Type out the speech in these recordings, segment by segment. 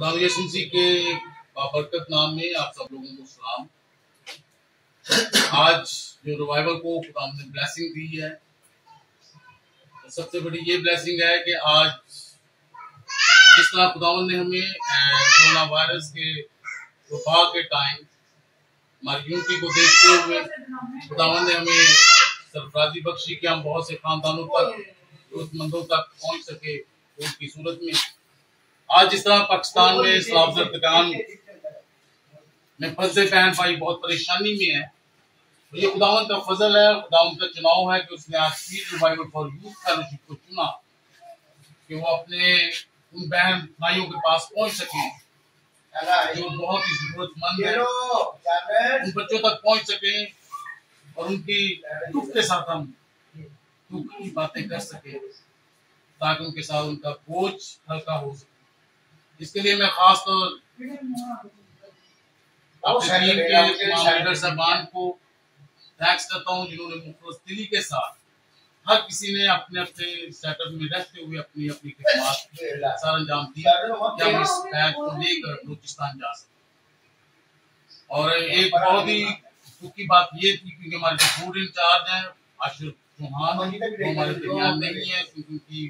खुदावंद के बाबरकत नाम में आप सब लोगों को सलाम। आज जो रिवाइवल को खुदावंद ने ब्लेसिंग दी है, तो सबसे बड़ी ये ब्लेसिंग है कि आज जिस तरह खुदावंद ने हमें कोरोना वायरस के वबा के टाइम हमारी यूनिटी को देखते हुए खुदावंद ने हमें सरफराजी बख्शी कि हम बहुत से खानदानों तक, जरूरतमंदों तक पहुंच सके। उनकी सूरत में आज जिस तरह पाकिस्तान में सलाफजर दुकान में फंसे बहन भाई बहुत परेशानी में है, तो ये खुदावंद का फजल है, खुदावंद का चुनाव है कि उसने आज speed revival for youth fellowship को चुना कि वो अपने उन बहन भाइयों के पास पहुंच सके जो बहुत ही जरूरतमंद है, उन बच्चों तक पहुंच सके और उनकी दुख के साथ हम दुख की बातें कर सके ताकि उनके साथ उनका बोझ हल्का हो सके। इसके लिए मैं खास तौर अपने टीम के हुर्दुसरमन को थैंक्स करता हूँ जिन्होंने मुखलस दिली के साथ हर किसी ने अपने अपने सेटअप में रहते हुए अपनी अपनी खिदमत सर अंजाम दिया कि हम इस बैग को लेकर बलूचिस्तान जा सके। और एक बहुत ही दुख की बात ये थी क्योंकि हमारे जो फूड इंचार्ज हैं आशिर चौहान, वो हमारे दरमियान नहीं है क्योंकि उनकी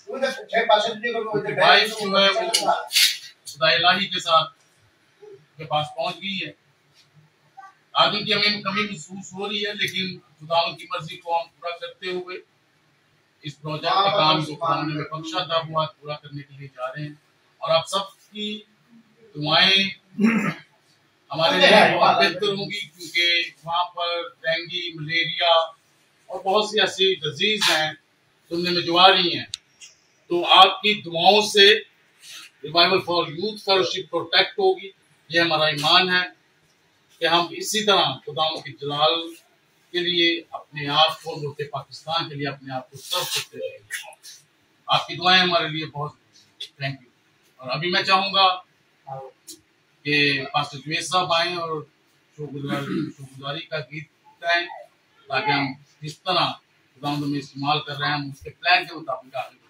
वाइफ जो है वो खुदा इलाही के साथ के पास पहुंच गई है। आज उनकी हमें कमी महसूस हो रही है, लेकिन खुदावंद की मर्जी को हम पूरा करते हुए इस प्रोजेक्ट का काम जो खुदावंद ने बख्शा था वो आज पूरा करने के लिए जा रहे हैं। और आप सबकी दुआएं हमारे लिए बहुत बेहतर होंगी क्योंकि वहाँ पर डेंगू, मलेरिया और बहुत सी ऐसी डिजीज हैं सुनने में जो आ रही हैं। तो आपकी दुआओं से revival for youth fellowship protect होगी, ये हमारा ईमान है कि हम इसी तरह खुदावंद के जलाल के लिए अपने आप को, मुल्क पाकिस्तान के लिए अपने आप को सर्व करते रहेंगे। आपकी दुआएं हमारे लिए बहुत थैंक यू। और अभी मैं चाहूंगा कि पास्टर जुवेद साहब आए और शुक्रगुजारी का गीत गाएं ताकि हम जिस तरह खुदावंद में इस्तेमाल कर रहे हैं हम उसके प्लान के मुताबिक आगे